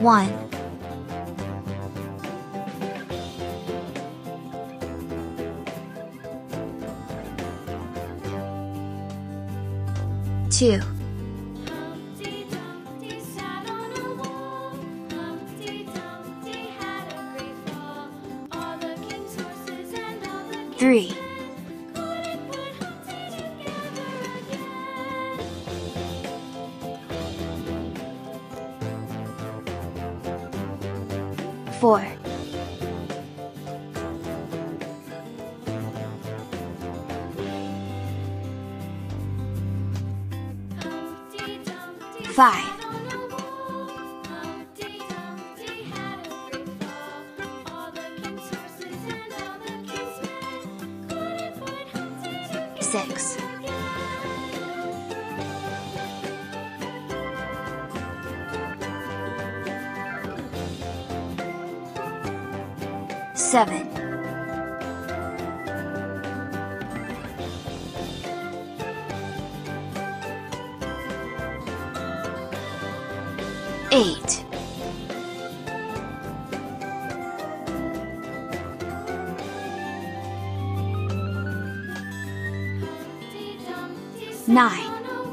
1, 2, 3, 4, 5, 6, 7, 8, 9,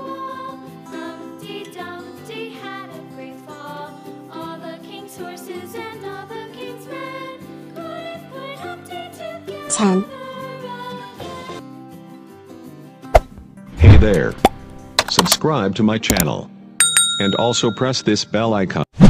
10. Hey there. Subscribe to my channel. And also press this bell icon.